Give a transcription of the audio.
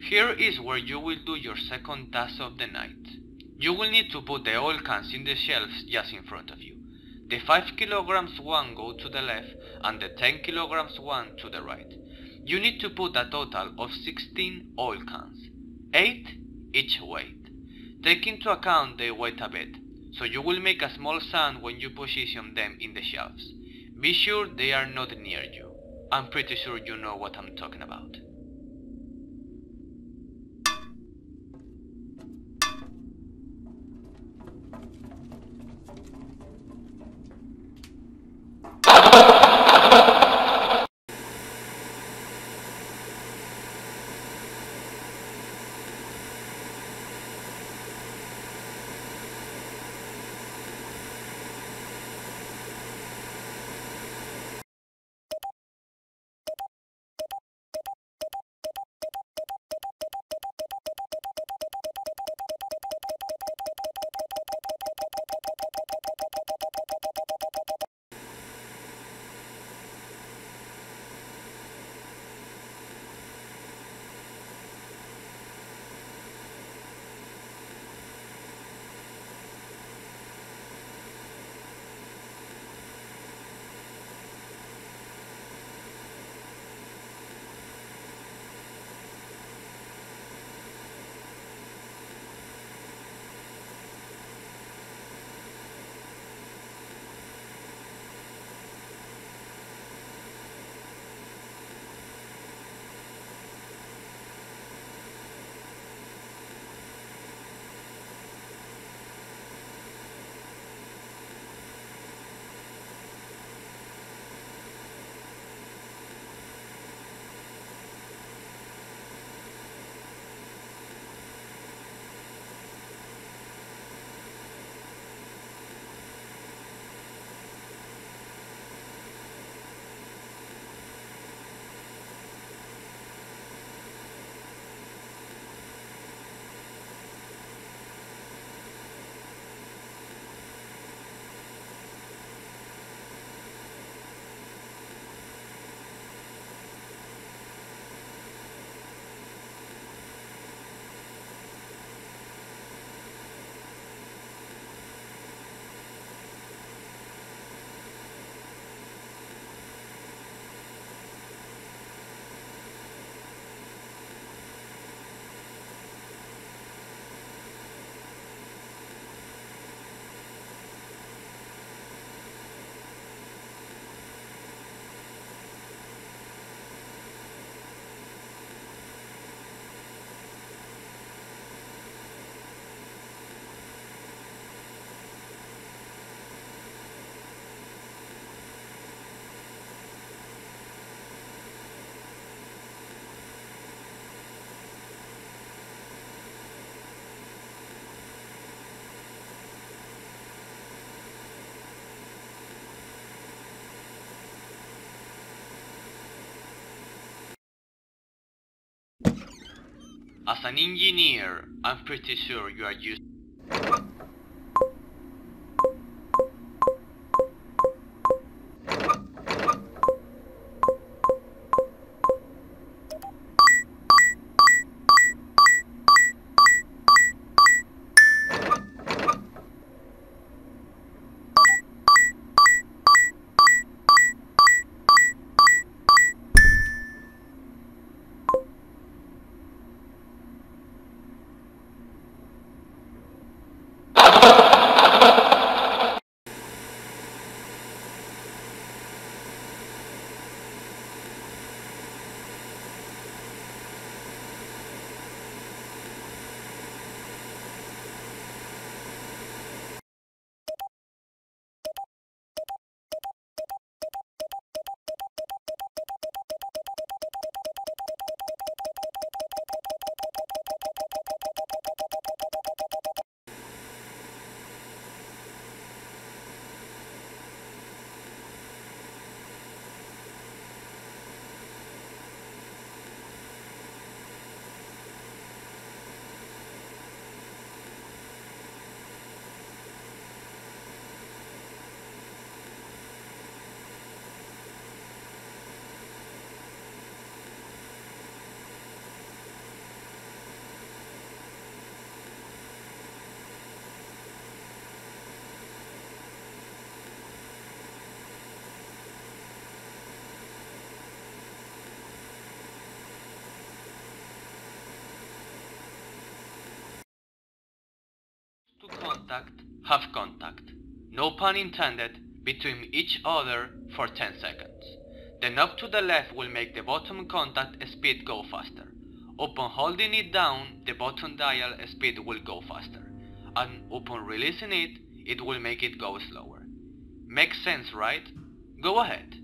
Here is where you will do your second task of the night. You will need to put the oil cans in the shelves just in front of you. The 5 kilograms one go to the left and the 10 kilograms one to the right. You need to put a total of 16 oil cans, 8 each weight. Take into account they weigh a bit, so you will make a small sound when you position them in the shelves. Be sure they are not near you. I'm pretty sure you know what I'm talking about. As an engineer, I'm pretty sure you are used. contact, have contact, no pun intended, between each other for 10 seconds. The knob to the left will make the bottom contact speed go faster. Upon holding it down, the bottom dial speed will go faster, and upon releasing it, it will make it go slower. Makes sense, right? Go ahead.